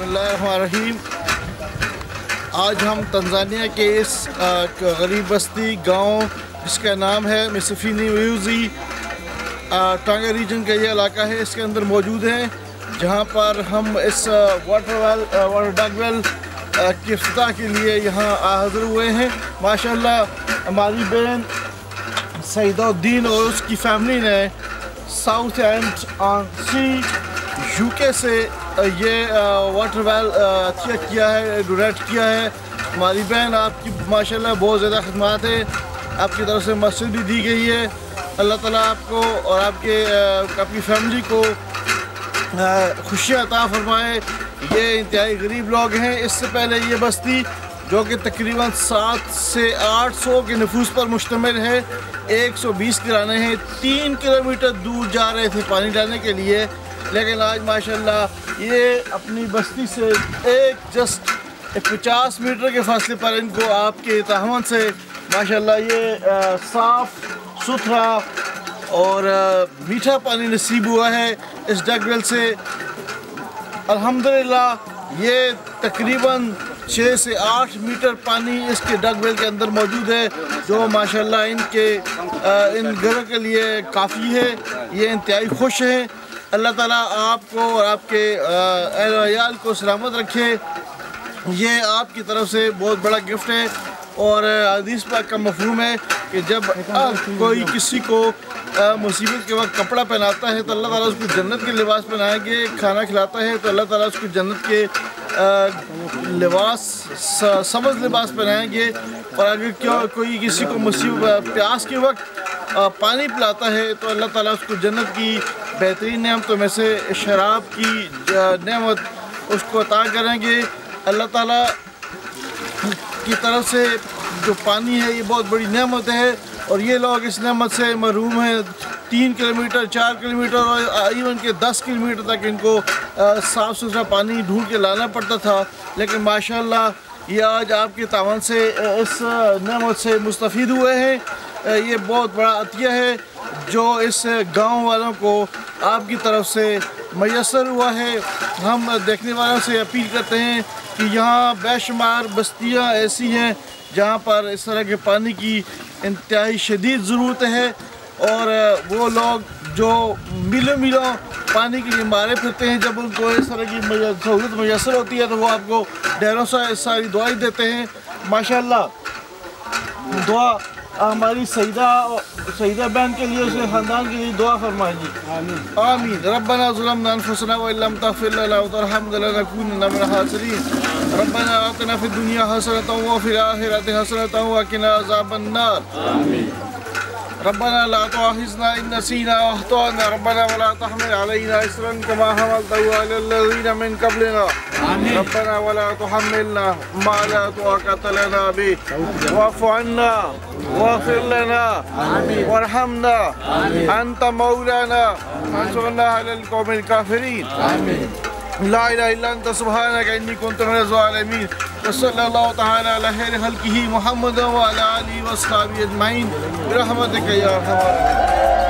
बिस्मिल्लाहिर्रहमानिर्रहीम। आज हम तंजानिया के इस गरीब बस्ती गांव जिसका नाम है मिसफीनी व्यूजी टांगा रीजन का ये इलाका है, इसके अंदर मौजूद हैं, जहां पर हम इस वाटर डग वेल की इफ्तिताह के लिए यहाँ हाज़िर हुए हैं। माशाल्लाह हमारी बहन सईदुद्दीन और उसकी फैमिली ने south end on sea UK से ये वाटर वेल किया है, डोनेट किया है। हमारी बहन आपकी माशाल्लाह बहुत ज़्यादा खिदमत है, आपकी तरफ से मस्जिद भी दी गई है। अल्लाह ताला आपको और आपकी फैमिली को खुशियाँ अता फरमाए। ये इंतहाई गरीब लोग हैं। इससे पहले ये बस्ती जो कि तकरीबन 700 से 800 के नफूस पर मुश्तमिल है, 120 घराने हैं, 3 किलोमीटर दूर जा रहे थे पानी डालने के लिए, लेकिन आज माशाल्लाह ये अपनी बस्ती से जस्ट 50 मीटर के फासले पर इनको आपके तहमन से माशाल्लाह ये साफ़ सुथरा और मीठा पानी नसीब हुआ है इस डग वेल से। अल्हम्दुलिल्लाह ये तकरीबन 6 से 8 मीटर पानी इसके डग वेल के अंदर मौजूद है, जो माशाल्लाह इन घरों के लिए काफ़ी है। ये इंतहाई खुश हैं। अल्लाह ताला आपको और आपके अहल को सलामत रखे। ये आपकी तरफ से बहुत बड़ा गिफ्ट है। और हदीस पाक का मफ़हूम है कि जब कोई किसी को मुसीबत के वक्त कपड़ा पहनाता है तो अल्लाह ताला उसको जन्नत के लिबास पहनाएंगे, खाना खिलाता है तो अल्लाह ताला उसको जन्नत के लिबास सबज़ लिबास पहनाएंगे। और अगर कोई किसी को मुसीबत प्यास के वक्त पानी पिलाता है तो अल्लाह ताला उसको जन्नत की बेहतरीन नेमतों में से शराब की नेमत उसको अता करेंगे। अल्लाह ताला की तरफ से जो पानी है ये बहुत बड़ी नेमत है, और ये लोग इस नेमत से महरूम हैं। 3 किलोमीटर 4 किलोमीटर और इवन के 10 किलोमीटर तक इनको साफ़ सुथरा पानी ढूंढ के लाना पड़ता था, लेकिन माशाल्लाह ये आज आपके तावन से इस नेमत से मुस्तफ़ीद हुए हैं। ये बहुत बड़ा अतिया है जो इस गांव वालों को आपकी तरफ से मैसर हुआ है। हम देखने वालों से अपील करते हैं कि यहाँ बेशुमार बस्तियाँ ऐसी हैं जहाँ पर इस तरह के पानी की इंतहाई शदीद ज़रूरत है, और वो लोग जो मीलों मीलों पानी के लिए मारे फिरते हैं, जब उनको इस तरह की सहूलत मैसर होती है तो वो आपको ढेरों सारी दुआएं देते हैं। माशाल्लाह दुआ हमारी सईदा बहन के लिए, उसके ख़ानदान के लिए दुआ फरमाएंगी। आमीन। रब्बना ज़लमना अनफुसना व इल्लम तग़फिर लना व तरहमना लनकुनन्ना मिनल ख़ासिरीन। रब्बना आतिना फ़िद दुनिया हसनतन व फ़िल आखिरति हसनतन व क़िना अज़ाबन नार। आमीन। रब्बना ला तुआख़िज़ना इन नसीना व अख़्ताअना रब्बना व ला तहमिल अलैना इसरन कमा हमलतहु अलल लज़ीना मिन क़ब्लिना रब्बना व ला तुहम्मिलना मा ला ताक़त लना बिहि वअफ़ु अन्ना वाग़फ़िर लना वरहमना अंता मौलाना फंसुरना अलल क़ौमिल काफ़िरीन। ला इलाहा इल्ला अंता सुब्हानका इन्नी कुन्तु मिनज़ ज़ालिमीन। वसल्लल्लाहु तआला अला खैरि खल्क़िही मुहम्मद व अला आलिहि व अस्हाबिही अजमईन बिरहमतिका या अरहमर राहिमीन।